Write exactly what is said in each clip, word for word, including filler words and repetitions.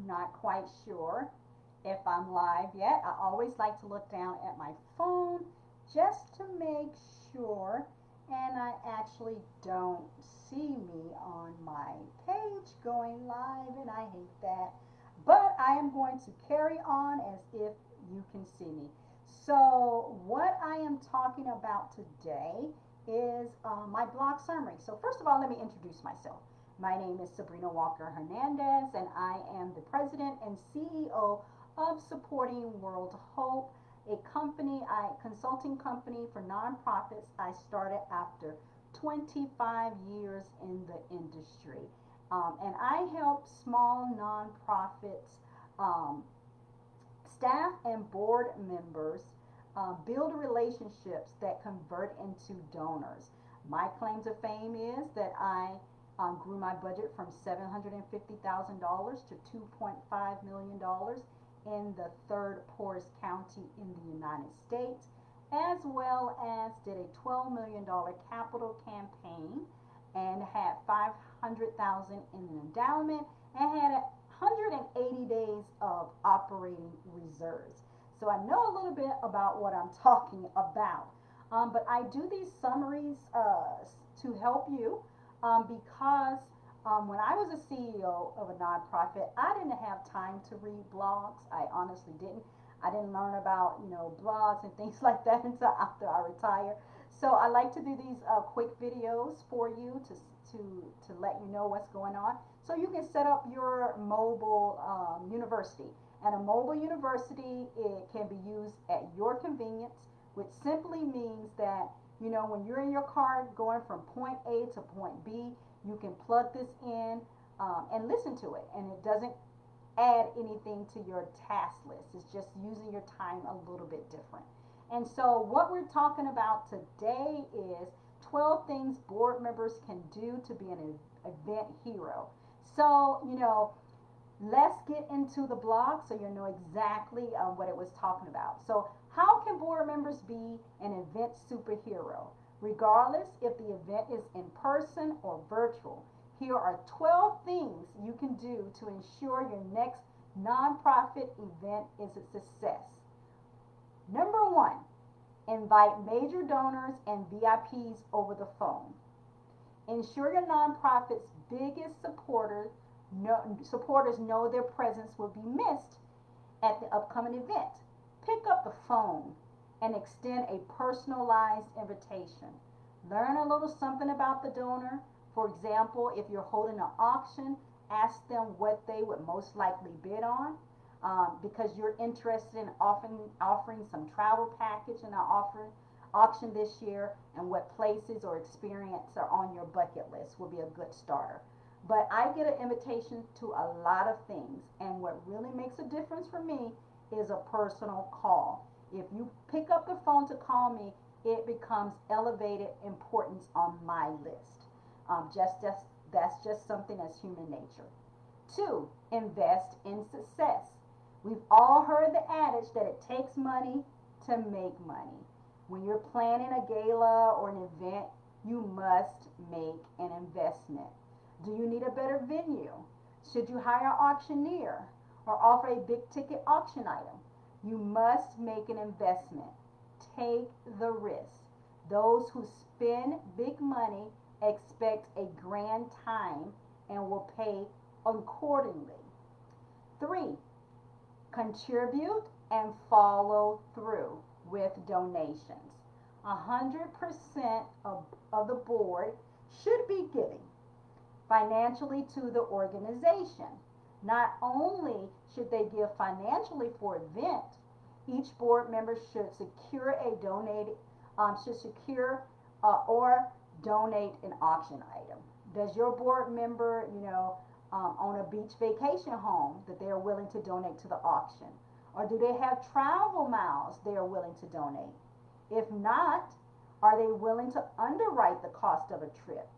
not quite sure if I'm live yet. I always like to look down at my phone just to make sure, and I actually don't see me on my page going live, and I hate that. But I am going to carry on as if you can see me. So what I am talking about today is uh, my blog summary. So first of all, let me introduce myself. My name is Sabrina Walker Hernandez, and I am the president and C E O of Supporting World Hope, a company, a consulting company for nonprofits I started after twenty-five years in the industry. Um, and I help small nonprofits, um, staff and board members uh, build relationships that convert into donors. My claim to fame is that I um, grew my budget from seven hundred fifty thousand dollars to two point five million dollars in the third poorest county in the United States, as well as did a twelve million dollars capital campaign and had five hundred thousand dollars in an endowment and had a one hundred eighty days of operating reserves. So I know a little bit about what I'm talking about. Um, but I do these summaries uh, to help you um, because um, when I was a C E O of a nonprofit, I didn't have time to read blogs. I honestly didn't. I didn't learn about, you know, blogs and things like that until after I retired. So I like to do these uh, quick videos for you to, to, to let you know what's going on. So you can set up your mobile um, university. And a mobile university, it can be used at your convenience, which simply means that, you know, when you're in your car going from point A to point B, you can plug this in um, and listen to it. And it doesn't add anything to your task list. It's just using your time a little bit different. And so what we're talking about today is twelve things board members can do to be an event hero. So, you know, let's get into the blog so you know exactly uh, what it was talking about. So how can board members be an event superhero? Regardless if the event is in person or virtual, here are twelve things you can do to ensure your next nonprofit event is a success. Number one, invite major donors and V I Ps over the phone. Ensure your nonprofit's biggest supporters know, supporters know their presence will be missed at the upcoming event. Pick up the phone and extend a personalized invitation. Learn a little something about the donor. For example, if you're holding an auction, ask them what they would most likely bid on um, because you're interested in offering, offering some travel package in our offer, auction this year, and what places or experience are on your bucket list will be a good starter. But I get an invitation to a lot of things, and what really makes a difference for me is a personal call. If you pick up the phone to call me, it becomes elevated importance on my list. Um, just, just that's just something that's human nature. Two, invest in success. We've all heard the adage that it takes money to make money. When you're planning a gala or an event, you must make an investment. Do you need a better venue? Should you hire an auctioneer or offer a big ticket auction item? You must make an investment. Take the risk. Those who spend big money expect a grand time and will pay accordingly. Three, contribute and follow through with donations. one hundred percent of, of the board should be giving financially to the organization. Not only should they give financially for event, each board member should secure a donated, um, should secure uh, or donate an auction item. Does your board member, you know, um, own a beach vacation home that they are willing to donate to the auction? Or do they have travel miles they are willing to donate? If not, are they willing to underwrite the cost of a trip?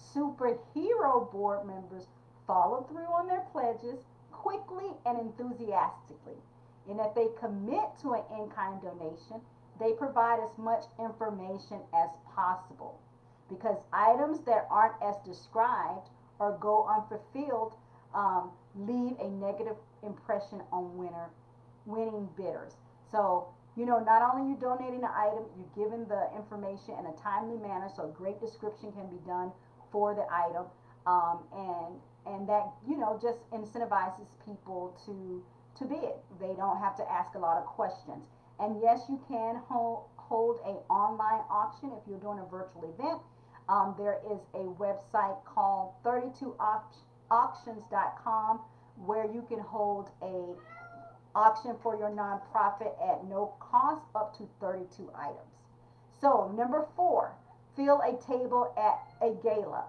Superhero board members follow through on their pledges quickly and enthusiastically. And if they commit to an in-kind donation, they provide as much information as possible. Because items that aren't as described or go unfulfilled um, leave a negative impression on winner winning bidders. So, you know, not only are you donating the item, you're giving the information in a timely manner, so a great description can be done for the item, um, and and that, you know, just incentivizes people to to bid. They don't have to ask a lot of questions. And yes, you can hold hold a online auction if you're doing a virtual event. Um, there is a website called thirty-two auctions dot com where you can hold a auction for your nonprofit at no cost up to thirty-two items. So, number four, fill a table at a gala.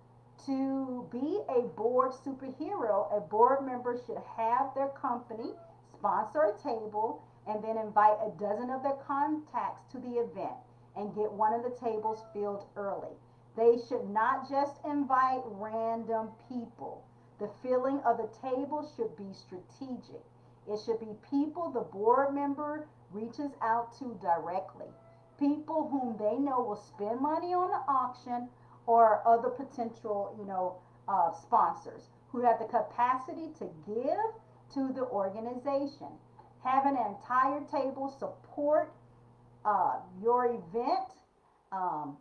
To be a board superhero, a board member should have their company sponsor a table and then invite a dozen of their contacts to the event and get one of the tables filled early. They should not just invite random people. The filling of the table should be strategic. It should be people the board member reaches out to directly, people whom they know will spend money on the auction, or other potential, you know, uh, sponsors who have the capacity to give to the organization. Having an entire table support uh, your event um,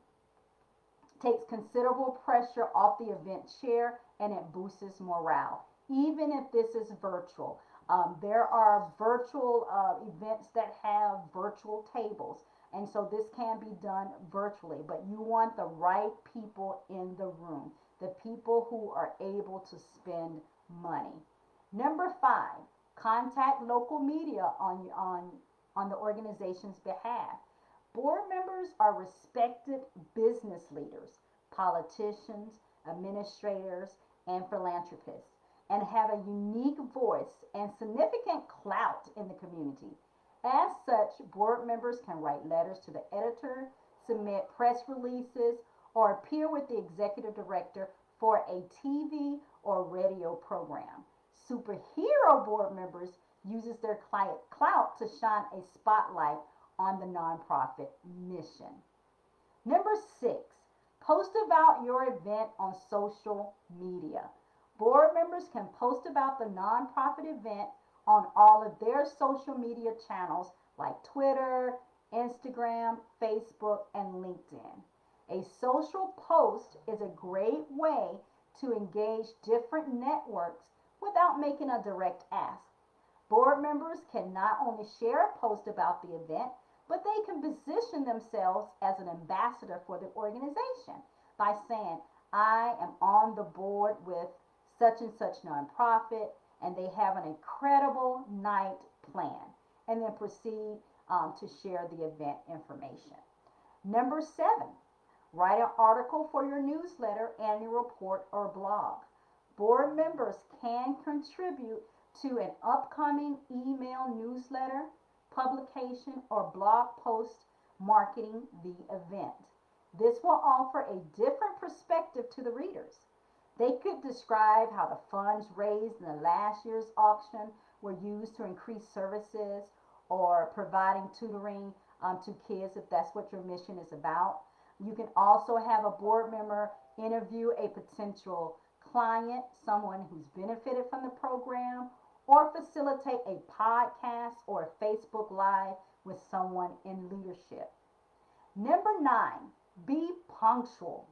takes considerable pressure off the event chair, and it boosts morale, even if this is virtual. Um, there are virtual uh, events that have virtual tables, and so this can be done virtually, but you want the right people in the room, the people who are able to spend money. Number five, contact local media on, on, on the organization's behalf. Board members are respected business leaders, politicians, administrators, and philanthropists, and have a unique voice and significant clout in the community. As such, board members can write letters to the editor, submit press releases, or appear with the executive director for a T V or radio program. Superhero board members uses their clout to shine a spotlight on the nonprofit mission. Number six, post about your event on social media. Board members can post about the nonprofit event on all of their social media channels like Twitter, Instagram, Facebook, and LinkedIn. A social post is a great way to engage different networks without making a direct ask. Board members can not only share a post about the event, but they can position themselves as an ambassador for the organization by saying, I am on the board with such and such nonprofit, and they have an incredible night planned, and then proceed um, to share the event information. Number seven, write an article for your newsletter, annual report, or blog. Board members can contribute to an upcoming email newsletter, publication, or blog post marketing the event. This will offer a different perspective to the readers. They could describe how the funds raised in the last year's auction were used to increase services or providing tutoring um, to kids if that's what your mission is about. You can also have a board member interview a potential client, someone who's benefited from the program, or facilitate a podcast or a Facebook Live with someone in leadership. Number nine, be punctual.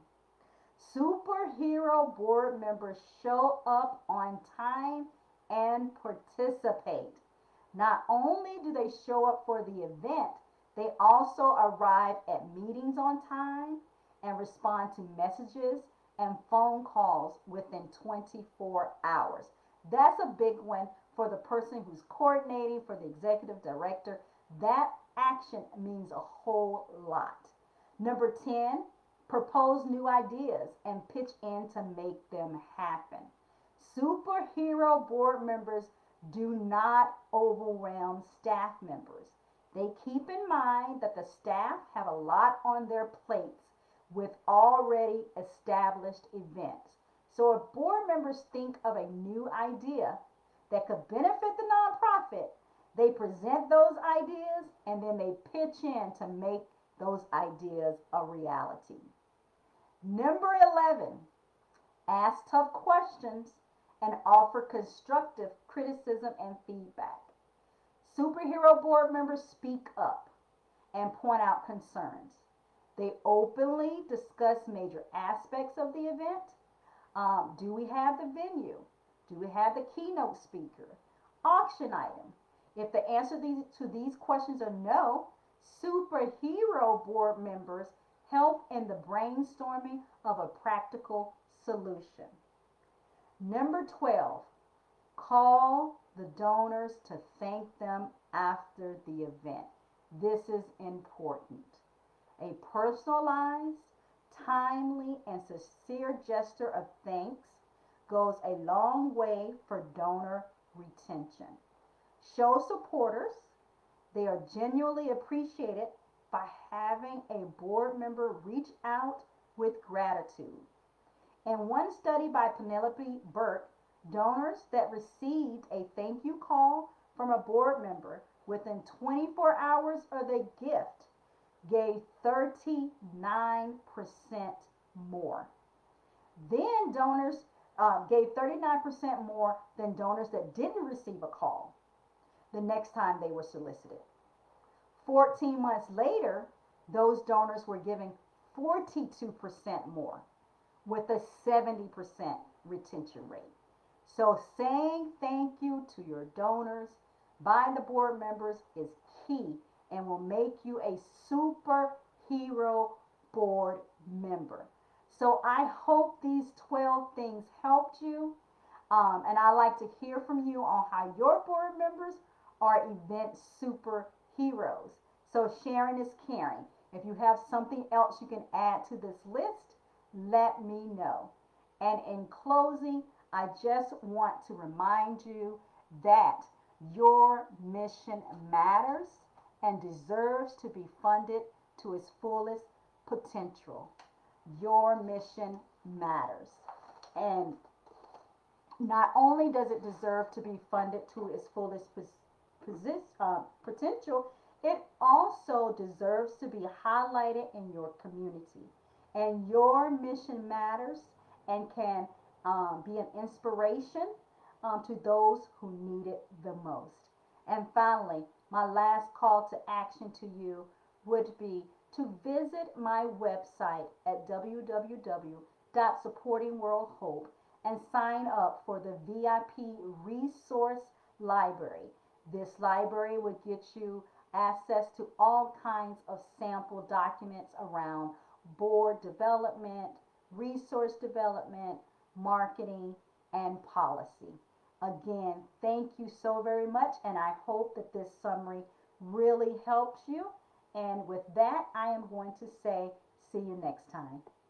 Superhero board members show up on time and participate. Not only do they show up for the event, they also arrive at meetings on time and respond to messages and phone calls within twenty-four hours. That's a big one for the person who's coordinating, for the executive director. That action means a whole lot. Number ten, propose new ideas and pitch in to make them happen. Superhero board members do not overwhelm staff members. They keep in mind that the staff have a lot on their plates with already established events. So if board members think of a new idea that could benefit the nonprofit, they present those ideas and then they pitch in to make those ideas a reality. Number eleven, ask tough questions and offer constructive criticism and feedback. Superhero board members speak up and point out concerns. They openly discuss major aspects of the event. Um, do we have the venue? Do we have the keynote speaker? Auction item? If the answer to these questions are no, superhero board members help in the brainstorming of a practical solution. Number twelve, call the donors to thank them after the event. This is important. A personalized, timely, and sincere gesture of thanks goes a long way for donor retention. Show supporters they are genuinely appreciated by having a board member reach out with gratitude. In one study by Penelope Burke, donors that received a thank you call from a board member within twenty-four hours of the gift gave thirty-nine percent more. Then donors uh, gave thirty-nine percent more than donors that didn't receive a call the next time they were solicited. fourteen months later, those donors were giving forty-two percent more with a seventy percent retention rate. So saying thank you to your donors by the board members is key and will make you a superhero board member. So I hope these twelve things helped you. Um, and I'd like to hear from you on how your board members are event superheroes. So sharing is caring. If you have something else you can add to this list, let me know. And in closing, I just want to remind you that your mission matters and deserves to be funded to its fullest potential. Your mission matters. And not only does it deserve to be funded to its fullest uh, potential, it also deserves to be highlighted in your community. And your mission matters and can um, be an inspiration um, to those who need it the most. And finally, my last call to action to you would be to visit my website at w w w dot supporting world hope and sign up for the V I P resource library. This library will get you access to all kinds of sample documents around board development, resource development, marketing, and policy. Again, thank you so very much, and I hope that this summary really helps you. And with that, I am going to say, see you next time.